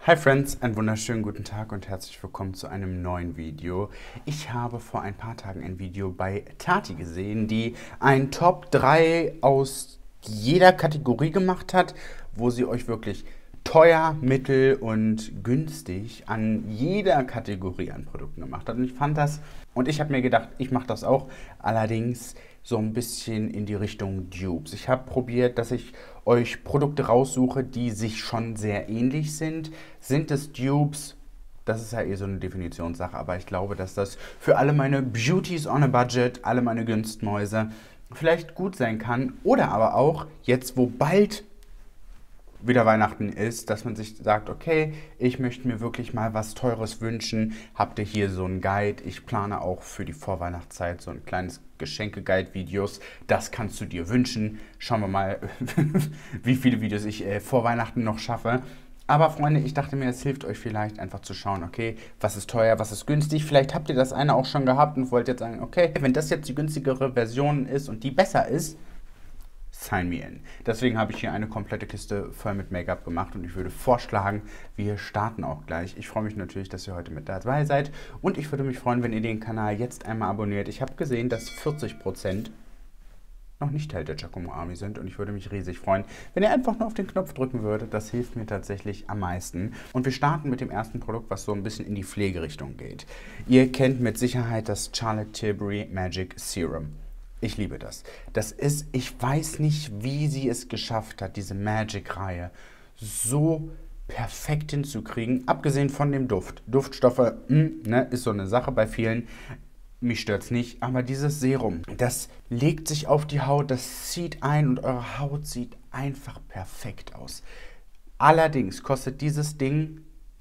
Hi Friends, einen wunderschönen guten Tag und herzlich willkommen zu einem neuen Video. Ich habe vor ein paar Tagen ein Video bei Tati gesehen, die ein Top 3 aus jeder Kategorie gemacht hat, wo sie euch wirklich teuer, mittel und günstig an jeder Kategorie an Produkten gemacht hat. Und ich habe mir gedacht, ich mache das auch, allerdings so ein bisschen in die Richtung Dupes. Ich habe probiert, dass ich euch Produkte raussuche, die sich schon sehr ähnlich sind. Sind es Dupes? Das ist ja eh so eine Definitionssache, aber ich glaube, dass das für alle meine Beauties on a Budget, alle meine Günstmäuse vielleicht gut sein kann. Oder aber auch, jetzt wo bald wieder Weihnachten ist, dass man sich sagt, okay, ich möchte mir wirklich mal was Teures wünschen. Habt ihr hier so einen Guide? Ich plane auch für die Vorweihnachtszeit so ein kleines Geschenke-Guide-Videos. Das kannst du dir wünschen. Schauen wir mal, wie viele Videos ich vor Weihnachten noch schaffe. Aber Freunde, ich dachte mir, es hilft euch vielleicht einfach zu schauen, okay, was ist teuer, was ist günstig. Vielleicht habt ihr das eine auch schon gehabt und wollt jetzt sagen, okay, wenn das jetzt die günstigere Version ist und die besser ist, sign me in. Deswegen habe ich hier eine komplette Kiste voll mit Make-up gemacht und ich würde vorschlagen, wir starten auch gleich. Ich freue mich natürlich, dass ihr heute mit dabei seid und ich würde mich freuen, wenn ihr den Kanal jetzt einmal abonniert. Ich habe gesehen, dass 40% noch nicht Teil der Giacomo Army sind und ich würde mich riesig freuen, wenn ihr einfach nur auf den Knopf drücken würdet. Das hilft mir tatsächlich am meisten. Und wir starten mit dem ersten Produkt, was so ein bisschen in die Pflegerichtung geht. Ihr kennt mit Sicherheit das Charlotte Tilbury Magic Serum. Ich liebe das. Das ist, ich weiß nicht, wie sie es geschafft hat, diese Magic-Reihe so perfekt hinzukriegen. Abgesehen von dem Duft. Duftstoffe, ist so eine Sache bei vielen. Mich stört es nicht. Aber dieses Serum, das legt sich auf die Haut, das zieht ein und eure Haut sieht einfach perfekt aus. Allerdings kostet dieses Ding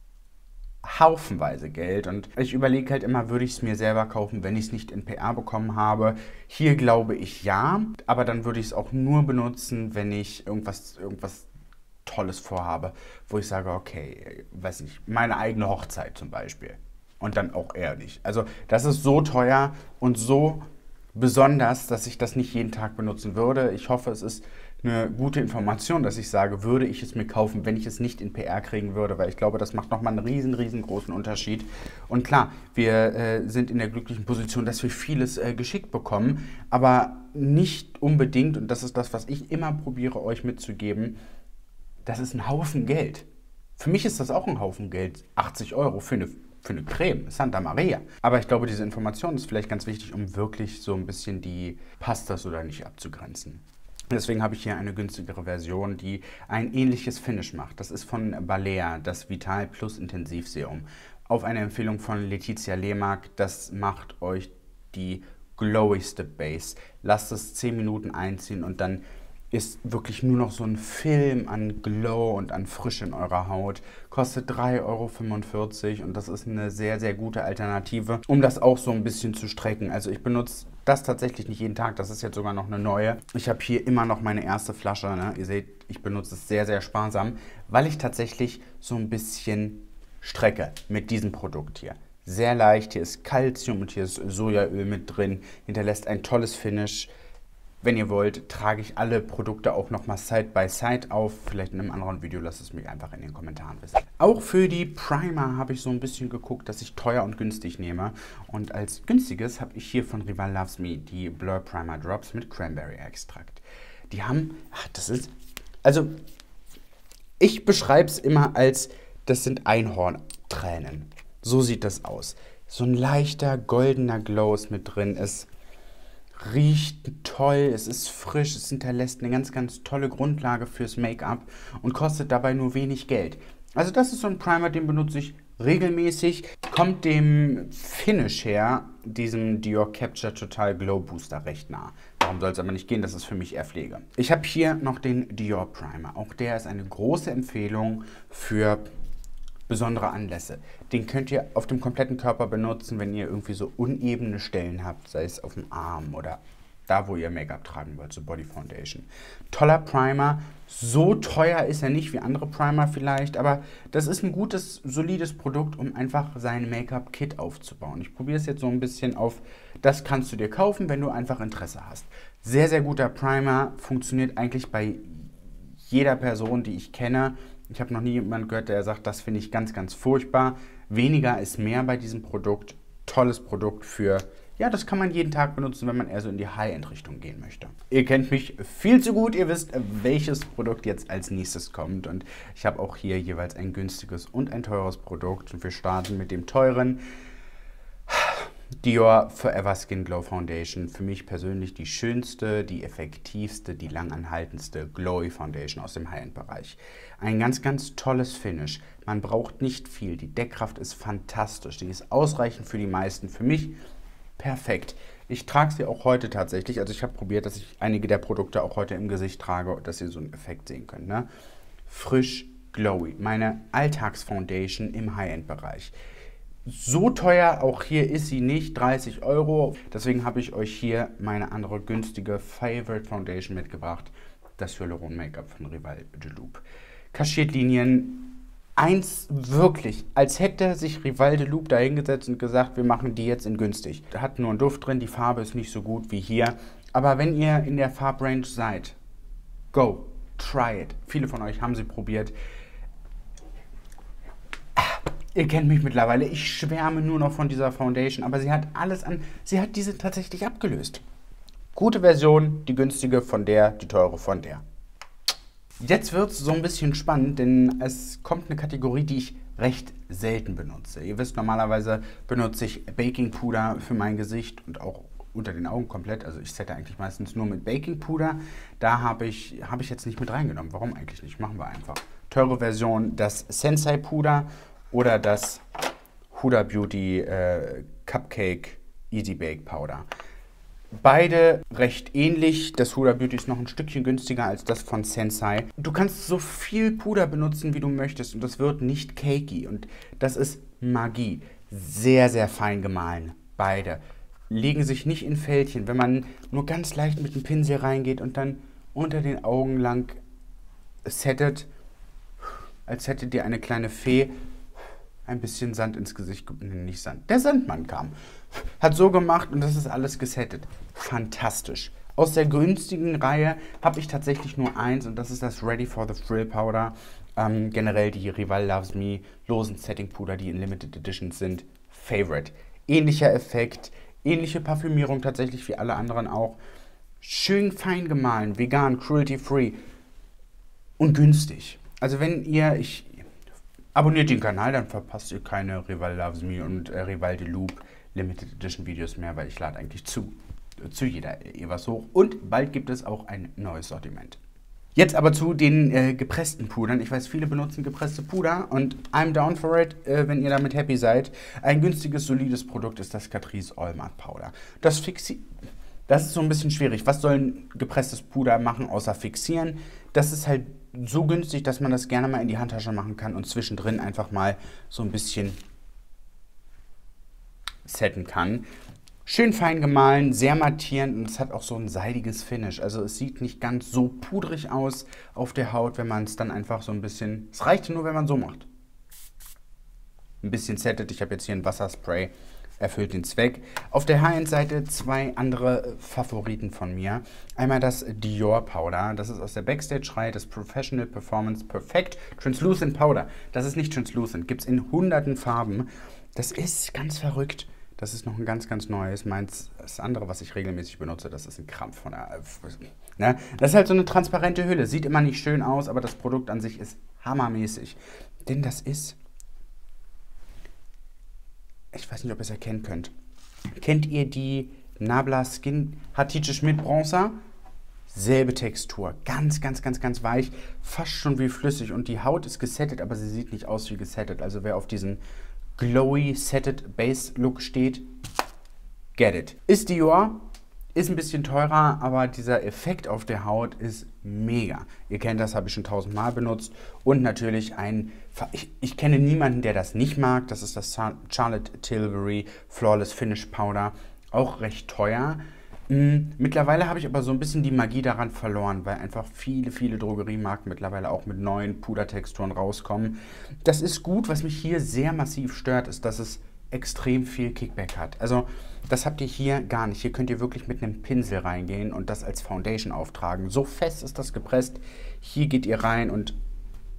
haufenweise Geld und ich überlege halt immer, würde ich es mir selber kaufen, wenn ich es nicht in PR bekommen habe. Hier glaube ich ja, aber dann würde ich es auch nur benutzen, wenn ich irgendwas Tolles vorhabe, wo ich sage, okay, weiß nicht, meine eigene Hochzeit zum Beispiel. Und dann auch eher nicht. Also das ist so teuer und so besonders, dass ich das nicht jeden Tag benutzen würde. Ich hoffe, es ist eine gute Information, dass ich sage, würde ich es mir kaufen, wenn ich es nicht in PR kriegen würde, weil ich glaube, das macht nochmal einen riesengroßen Unterschied. Und klar, wir sind in der glücklichen Position, dass wir vieles geschickt bekommen, aber nicht unbedingt, und das ist das, was ich immer probiere, euch mitzugeben, das ist ein Haufen Geld. Für mich ist das auch ein Haufen Geld, 80 € für eine Creme, Santa Maria. Aber ich glaube, diese Information ist vielleicht ganz wichtig, um wirklich so ein bisschen die passt das oder nicht abzugrenzen. Deswegen habe ich hier eine günstigere Version, die ein ähnliches Finish macht. Das ist von Balea, das Vital Plus Intensivserum. Auf eine Empfehlung von Letizia Lehmark, das macht euch die glowigste Base. Lasst es 10 Minuten einziehen und dann ist wirklich nur noch so ein Film an Glow und an Frische in eurer Haut. Kostet 3,45 € und das ist eine sehr gute Alternative, um das auch so ein bisschen zu strecken. Also ich benutze das tatsächlich nicht jeden Tag, das ist jetzt sogar noch eine neue. Ich habe hier immer noch meine erste Flasche, ne? Ihr seht, ich benutze es sehr sparsam, weil ich tatsächlich so ein bisschen strecke mit diesem Produkt hier. Sehr leicht, hier ist Calcium und hier ist Sojaöl mit drin, hinterlässt ein tolles Finish. Wenn ihr wollt, trage ich alle Produkte auch nochmal Side by Side auf. Vielleicht in einem anderen Video, lasst es mich einfach in den Kommentaren wissen. Auch für die Primer habe ich so ein bisschen geguckt, dass ich teuer und günstig nehme. Und als günstiges habe ich hier von Rival Loves Me die Blur Primer Drops mit Cranberry Extrakt. Die haben, also ich beschreibe es immer als, das sind Einhorntränen. So sieht das aus. So ein leichter goldener Glow ist mit drin, ist riecht toll, es ist frisch, es hinterlässt eine ganz tolle Grundlage fürs Make-up und kostet dabei nur wenig Geld. Also das ist so ein Primer, den benutze ich regelmäßig, kommt dem Finish her, diesem Dior Capture Total Glow Booster recht nah. Darum soll es aber nicht gehen, das ist für mich eher Pflege. Ich habe hier noch den Dior Primer, auch der ist eine große Empfehlung für besondere Anlässe. Den könnt ihr auf dem kompletten Körper benutzen, wenn ihr irgendwie so unebene Stellen habt, sei es auf dem Arm oder da, wo ihr Make-up tragen wollt, so Body Foundation. Toller Primer, so teuer ist er nicht wie andere Primer vielleicht, aber das ist ein gutes, solides Produkt, um einfach sein Make-up-Kit aufzubauen. Ich probiere es jetzt so ein bisschen auf, das kannst du dir kaufen, wenn du einfach Interesse hast. Sehr guter Primer, funktioniert eigentlich bei jeder Person, die ich kenne. Ich habe noch nie jemanden gehört, der sagt, das finde ich ganz, ganz furchtbar. Weniger ist mehr bei diesem Produkt. Tolles Produkt für, ja, das kann man jeden Tag benutzen, wenn man eher so in die High-End-Richtung gehen möchte. Ihr kennt mich viel zu gut, ihr wisst, welches Produkt jetzt als nächstes kommt. Und ich habe auch hier jeweils ein günstiges und ein teures Produkt. Und wir starten mit dem teuren Dior Forever Skin Glow Foundation. Für mich persönlich die schönste, die effektivste, die langanhaltendste Glowy Foundation aus dem High-End-Bereich. Ein ganz, ganz tolles Finish. Man braucht nicht viel. Die Deckkraft ist fantastisch. Die ist ausreichend für die meisten. Für mich perfekt. Ich trage sie auch heute tatsächlich. Also ich habe probiert, dass ich einige der Produkte auch heute im Gesicht trage, dass ihr so einen Effekt sehen könnt. Ne? Frisch, glowy. Meine Alltagsfoundation im High-End-Bereich. So teuer, auch hier ist sie nicht, 30 Euro. Deswegen habe ich euch hier meine andere günstige Favorite Foundation mitgebracht. Das Hyaluron Make-up von Rival de Loop. Kaschiert Linien, eins wirklich, als hätte sich Rival de Loop da hingesetzt und gesagt, wir machen die jetzt in günstig. Hat nur einen Duft drin, die Farbe ist nicht so gut wie hier. Aber wenn ihr in der Farbrange seid, go, try it. Viele von euch haben sie probiert. Ihr kennt mich mittlerweile, ich schwärme nur noch von dieser Foundation, aber sie hat alles an, sie hat diese tatsächlich abgelöst. Gute Version, die günstige von der, die teure von der. Jetzt wird es so ein bisschen spannend, denn es kommt eine Kategorie, die ich recht selten benutze. Ihr wisst, normalerweise benutze ich Baking Puder für mein Gesicht und auch unter den Augen komplett. Also ich sette eigentlich meistens nur mit Baking Puder. Da habe ich jetzt nicht mit reingenommen. Warum eigentlich nicht? Machen wir einfach. Teure Version, das Sensai Puder oder das Huda Beauty Cupcake Easy Bake Powder. Beide recht ähnlich. Das Huda Beauty ist noch ein Stückchen günstiger als das von Sensai. Du kannst so viel Puder benutzen, wie du möchtest und das wird nicht cakey. Und das ist Magie. Sehr, sehr fein gemahlen. Beide. Legen sich nicht in Fältchen. Wenn man nur ganz leicht mit dem Pinsel reingeht und dann unter den Augen lang settet, als hätte dir eine kleine Fee ein bisschen Sand ins Gesicht, nicht Sand, der Sandmann kam. Hat so gemacht und das ist alles gesettet. Fantastisch. Aus der günstigen Reihe habe ich tatsächlich nur eins und das ist das Ready for the Thrill Powder. Generell die Rival Loves Me losen Setting Puder, die in Limited Editions sind. Favorite. Ähnlicher Effekt, ähnliche Parfümierung tatsächlich wie alle anderen auch. Schön fein gemahlen, vegan, cruelty free und günstig. Also wenn ihr, abonniert den Kanal, dann verpasst ihr keine Rival Loves Me und Rival de Loop Limited Edition Videos mehr, weil ich lade eigentlich zu jeder was hoch. Und bald gibt es auch ein neues Sortiment. Jetzt aber zu den gepressten Pudern. Ich weiß, viele benutzen gepresste Puder und I'm down for it, wenn ihr damit happy seid. Ein günstiges, solides Produkt ist das Catrice All Matte Powder. Das ist so ein bisschen schwierig. Was soll ein gepresstes Puder machen, außer fixieren? Das ist halt so günstig, dass man das gerne mal in die Handtasche machen kann und zwischendrin einfach mal so ein bisschen setten kann. Schön fein gemahlen, sehr mattierend und es hat auch so ein seidiges Finish. Also es sieht nicht ganz so pudrig aus auf der Haut, wenn man es dann einfach so ein bisschen... Es reicht nur, wenn man so macht. Ein bisschen settet. Ich habe jetzt hier ein Wasserspray. Erfüllt den Zweck. Auf der High-End-Seite zwei andere Favoriten von mir. Einmal das Dior Powder. Das ist aus der Backstage-Reihe, das Professional Performance Perfect Translucent Powder. Das ist nicht translucent. Gibt es in hunderten Farben. Das ist ganz verrückt. Das ist noch ein ganz, ganz neues. Meins, das andere, was ich regelmäßig benutze, das ist ein Krampf von der... Ne? Das ist halt so eine transparente Hülle. Sieht immer nicht schön aus, aber das Produkt an sich ist hammermäßig. Denn das ist... Ich weiß nicht, ob ihr es erkennen könnt. Kennt ihr die Nabla Skin Hatice Schmidt Bronzer? Selbe Textur. Ganz, ganz, ganz, ganz weich. Fast schon wie flüssig. Und die Haut ist gesettet, aber sie sieht nicht aus wie gesettet. Also wer auf diesen glowy Setted Base Look steht, get it. Ist Dior. Ist ein bisschen teurer, aber dieser Effekt auf der Haut ist mega. Ihr kennt das, habe ich schon 1000-mal benutzt. Und natürlich ich kenne niemanden, der das nicht mag. Das ist das Charlotte Tilbury Flawless Finish Powder. Auch recht teuer. Mittlerweile habe ich aber so ein bisschen die Magie daran verloren, weil einfach viele, viele Drogeriemarken mittlerweile auch mit neuen Pudertexturen rauskommen. Das ist gut. Was mich hier sehr massiv stört, ist, dass es extrem viel Kickback hat. Also das habt ihr hier gar nicht. Hier könnt ihr wirklich mit einem Pinsel reingehen und das als Foundation auftragen. So fest ist das gepresst. Hier geht ihr rein und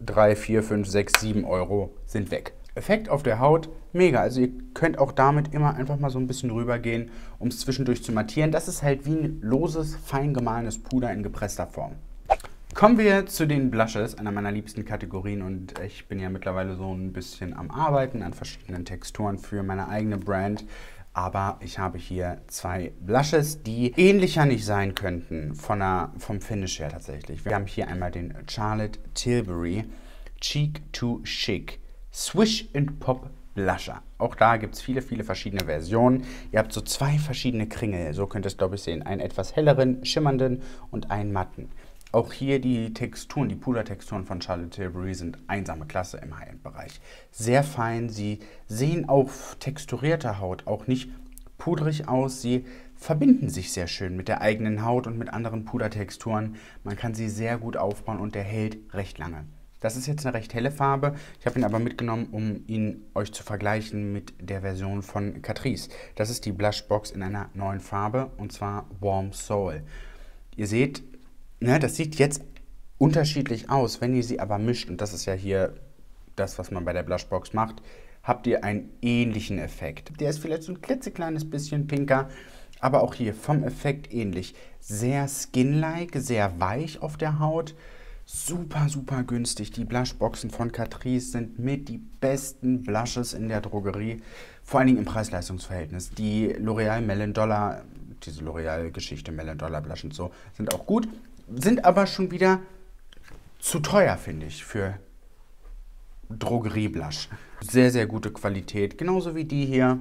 3, 4, 5, 6, 7 Euro sind weg. Effekt auf der Haut, mega. Also ihr könnt auch damit immer einfach mal so ein bisschen rübergehen, um es zwischendurch zu mattieren. Das ist halt wie ein loses, fein gemahlenes Puder in gepresster Form. Kommen wir zu den Blushes, einer meiner liebsten Kategorien, und ich bin ja mittlerweile so ein bisschen am Arbeiten an verschiedenen Texturen für meine eigene Brand. Aber ich habe hier 2 Blushes, die ähnlicher nicht sein könnten vom Finish her tatsächlich. Wir haben hier einmal den Charlotte Tilbury Cheek to Chic Swish and Pop Blusher. Auch da gibt es viele, viele verschiedene Versionen. Ihr habt so 2 verschiedene Kringel, so könnt ihr es glaube ich sehen. Einen etwas helleren, schimmernden und einen matten. Auch hier die Texturen, die Pudertexturen von Charlotte Tilbury sind einsame Klasse im High-End-Bereich. Sehr fein, sie sehen auf texturierter Haut auch nicht pudrig aus. Sie verbinden sich sehr schön mit der eigenen Haut und mit anderen Pudertexturen. Man kann sie sehr gut aufbauen und der hält recht lange. Das ist jetzt eine recht helle Farbe. Ich habe ihn aber mitgenommen, um ihn euch zu vergleichen mit der Version von Catrice. Das ist die Blushbox in einer neuen Farbe und zwar Warm Soul. Ihr seht, ne, das sieht jetzt unterschiedlich aus, wenn ihr sie aber mischt, und das ist ja hier das, was man bei der Blushbox macht, habt ihr einen ähnlichen Effekt. Der ist vielleicht so ein klitzekleines bisschen pinker, aber auch hier vom Effekt ähnlich. Sehr skin-like, sehr weich auf der Haut. Super, super günstig. Die Blushboxen von Catrice sind mit die besten Blushes in der Drogerie, vor allen Dingen im Preis-Leistungs-Verhältnis. Die L'Oreal Melon Dollar, diese L'Oreal-Geschichte, Melon Dollar Blush und so, sind auch gut, sind aber schon wieder zu teuer, finde ich, für Drogerie-Blush. Sehr, sehr gute Qualität, genauso wie die hier,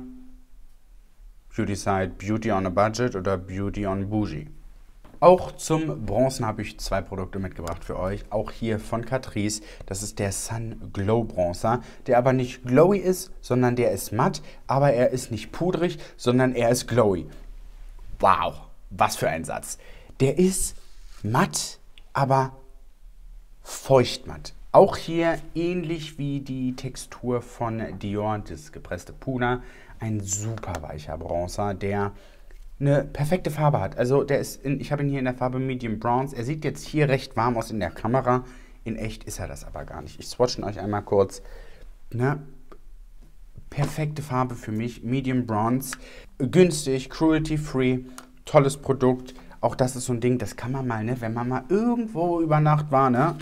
Beauty-Side Beauty on a Budget oder Beauty on Bougie. Auch zum Bronzen habe ich 2 Produkte mitgebracht für euch, auch hier von Catrice. Das ist der Sun Glow Bronzer, der aber nicht glowy ist, sondern der ist matt, aber er ist nicht pudrig, sondern er ist glowy. Wow, was für ein Satz. Der ist matt, aber feuchtmatt. Auch hier ähnlich wie die Textur von Dior, das gepresste Puder, ein super weicher Bronzer, der eine perfekte Farbe hat. Also der ist ich habe ihn hier in der Farbe Medium Bronze. Er sieht jetzt hier recht warm aus in der Kamera. In echt ist er das aber gar nicht. Ich swatche ihn euch einmal kurz. Ne? Perfekte Farbe für mich, Medium Bronze. Günstig, cruelty-free, tolles Produkt. Auch das ist so ein Ding, das kann man mal, ne, wenn man mal irgendwo über Nacht war, ne?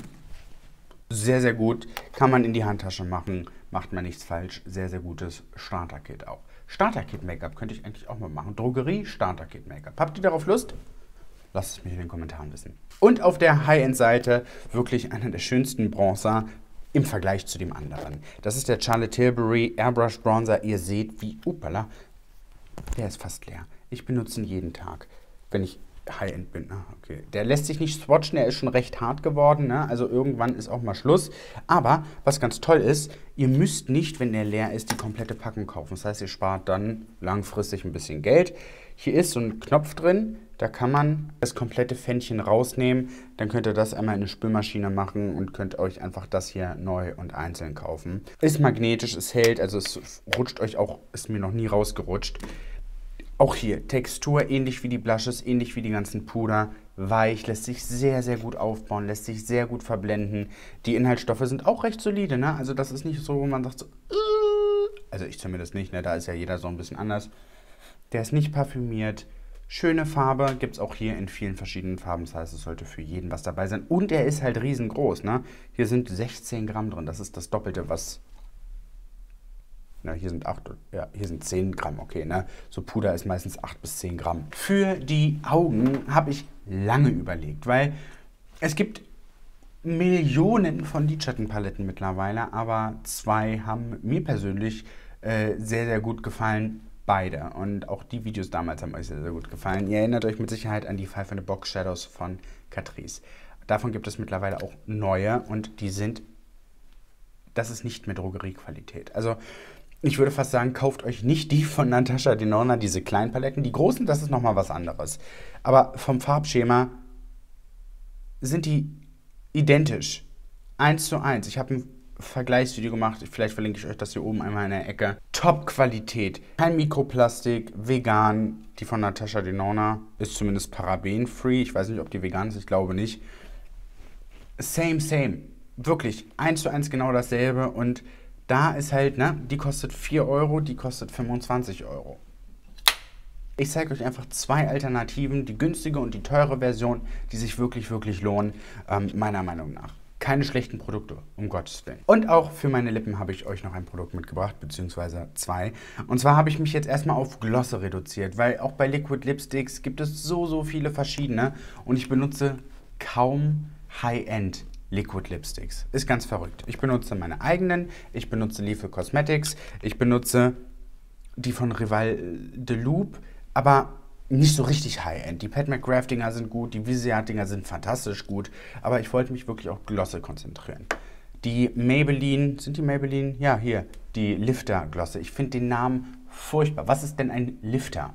Sehr, sehr gut. Kann man in die Handtasche machen. Macht man nichts falsch. Sehr, sehr gutes Starter-Kit auch. Starter-Kit-Make-up könnte ich eigentlich auch mal machen. Drogerie, Starter-Kit-Make-up. Habt ihr darauf Lust? Lasst es mich in den Kommentaren wissen. Und auf der High-End-Seite wirklich einer der schönsten Bronzer im Vergleich zu dem anderen. Das ist der Charlotte Tilbury Airbrush Bronzer. Ihr seht, wie, upala, der ist fast leer. Ich benutze ihn jeden Tag, wenn ich High-End bin. Okay. Der lässt sich nicht swatchen, der ist schon recht hart geworden, ne? Also irgendwann ist auch mal Schluss. Aber was ganz toll ist, ihr müsst nicht, wenn der leer ist, die komplette Packung kaufen. Das heißt, ihr spart dann langfristig ein bisschen Geld. Hier ist so ein Knopf drin, da kann man das komplette Pfännchen rausnehmen. Dann könnt ihr das einmal in eine Spülmaschine machen und könnt euch einfach das hier neu und einzeln kaufen. Ist magnetisch, es hält, also es rutscht euch auch, ist mir noch nie rausgerutscht. Auch hier, Textur ähnlich wie die Blushes, ähnlich wie die ganzen Puder, weich, lässt sich sehr, sehr gut aufbauen, lässt sich sehr gut verblenden. Die Inhaltsstoffe sind auch recht solide, ne? Also das ist nicht so, wo man sagt so, also ich zumindest nicht, ne? Da ist ja jeder so ein bisschen anders. Der ist nicht parfümiert, schöne Farbe, gibt es auch hier in vielen verschiedenen Farben, das heißt, es sollte für jeden was dabei sein. Und er ist halt riesengroß, ne? Hier sind 16 Gramm drin, das ist das Doppelte, was... Na, hier sind 8, ja, hier sind 10 Gramm, okay, ne? So Puder ist meistens 8 bis 10 Gramm. Für die Augen habe ich lange überlegt, weil es gibt Millionen von Lidschattenpaletten mittlerweile, aber 2 haben mir persönlich sehr, sehr gut gefallen, beide. Und auch die Videos damals haben euch sehr, sehr gut gefallen. Ihr erinnert euch mit Sicherheit an die 5 in the Box Shadows von Catrice. Davon gibt es mittlerweile auch neue und die sind, das ist nicht mehr Drogeriequalität. Also ich würde fast sagen, kauft euch nicht die von Natasha Denona, diese kleinen Paletten. Die großen, das ist nochmal was anderes. Aber vom Farbschema sind die identisch. 1:1. Ich habe ein Vergleichsvideo gemacht. Vielleicht verlinke ich euch das hier oben einmal in der Ecke. Top-Qualität. Kein Mikroplastik, vegan. Die von Natasha Denona ist zumindest paraben-free. Ich weiß nicht, ob die vegan ist, ich glaube nicht. Same, same. Wirklich 1:1 genau dasselbe und da ist halt, ne, die kostet 4 Euro, die kostet 25 Euro. Ich zeige euch einfach zwei Alternativen, die günstige und die teure Version, die sich wirklich, wirklich lohnen, meiner Meinung nach. Keine schlechten Produkte, um Gottes Willen. Und auch für meine Lippen habe ich euch noch ein Produkt mitgebracht, beziehungsweise zwei. Und zwar habe ich mich jetzt erstmal auf Glosse reduziert, weil auch bei Liquid Lipsticks gibt es so viele verschiedene und ich benutze kaum High-End Liquid Lipsticks. Ist ganz verrückt. Ich benutze meine eigenen, ich benutze Liefe Cosmetics, ich benutze die von Rival de Loop, aber nicht so richtig High-End. Die Pat McGrath-Dinger sind gut, die Viseart-Dinger sind fantastisch gut, aber ich wollte mich wirklich auf Glosse konzentrieren. Die Maybelline, sind die Maybelline? Ja, hier, die Lifter-Glosse. Ich finde den Namen furchtbar. Was ist denn ein Lifter?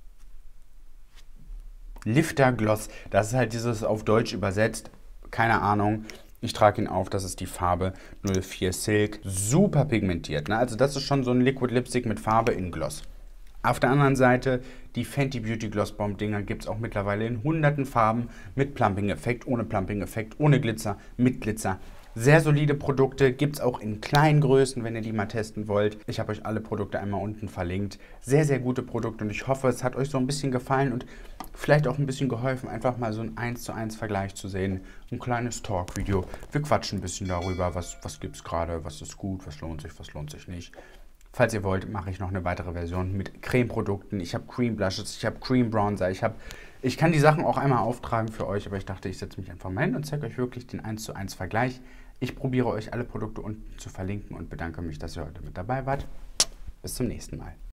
Lifter-Gloss, das ist halt dieses auf Deutsch übersetzt, keine Ahnung. Ich trage ihn auf, das ist die Farbe 04 Silk. Super pigmentiert, ne? Also das ist schon so ein Liquid Lipstick mit Farbe in Gloss. Auf der anderen Seite, die Fenty Beauty Gloss Bomb Dinger gibt es auch mittlerweile in hunderten Farben mit Plumping-Effekt, ohne Plumping-Effekt, ohne Glitzer, mit Glitzer. Sehr solide Produkte, gibt es auch in kleinen Größen, wenn ihr die mal testen wollt. Ich habe euch alle Produkte einmal unten verlinkt. Sehr gute Produkte und ich hoffe, es hat euch so ein bisschen gefallen und vielleicht auch ein bisschen geholfen, einfach mal so ein 1:1 Vergleich zu sehen. Ein kleines Talk-Video. Wir quatschen ein bisschen darüber, was gibt es gerade, was ist gut, was lohnt sich nicht. Falls ihr wollt, mache ich noch eine weitere Version mit Creme-Produkten. Ich habe Cream Blushes, ich habe Cream Bronzer, ich kann die Sachen auch einmal auftragen für euch, aber ich dachte, ich setze mich einfach mal hin und zeige euch wirklich den 1:1 Vergleich. Ich probiere euch alle Produkte unten zu verlinken und bedanke mich, dass ihr heute mit dabei wart. Bis zum nächsten Mal.